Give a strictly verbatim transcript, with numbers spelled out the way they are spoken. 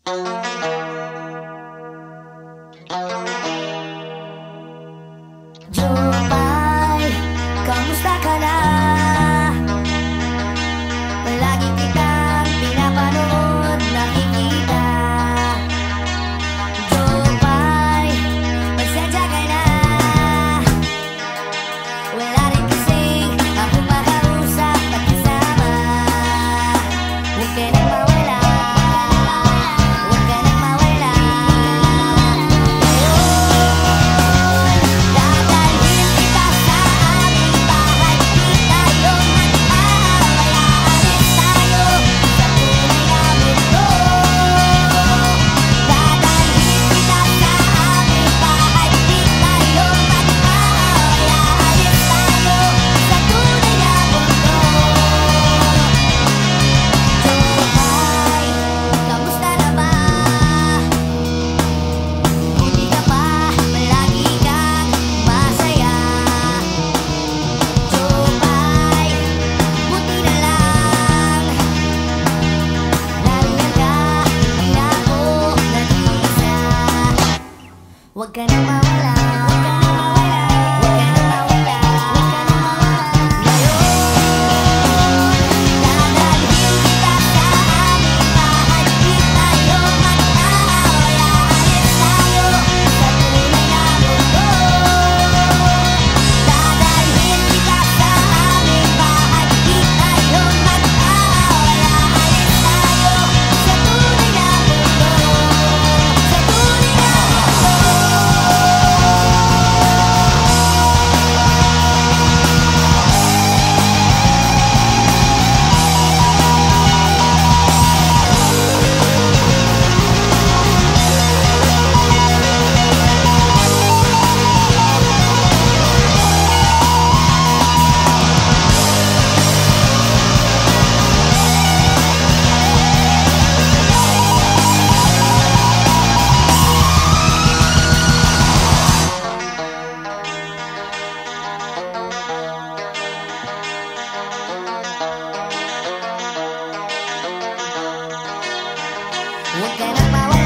Jupay, kamusta ka na? Palagi kitang pinapanood, nakikita. Jupay, pasensya ka na. Wala rin kasing ako makausap at kasama. Huwag ka nang mawala, huwag ka nang mawala. Dadalhin kita sa aming bahay, di tayo mag-aaway. Aalis tayo sa tunay na mundo. Dadalhin kita sa aming bahay, di tayo mag-aaway. Aalis tayo sa tunay na mundo. Jupay, kamusta na ba? Buti ka pa, palagi kang masaya. Jupay, buti na lang. Nariyan ka, hindi na ako nag-iisa. Huwag ka nang mawala, huwag ka nang mawala, huwag ka nang mawala, huwag ka nang mawala. Dadalhin kita sa aming bahay, di tayo mag-aaway. Aalis tayo sa tunay na mundo. Dadalhin kita sa aming bahay, di tayo mag-aaway. Aalis tayo sa tunay na mundo. Sa tunay na mundo. Huwag ka nang mawala.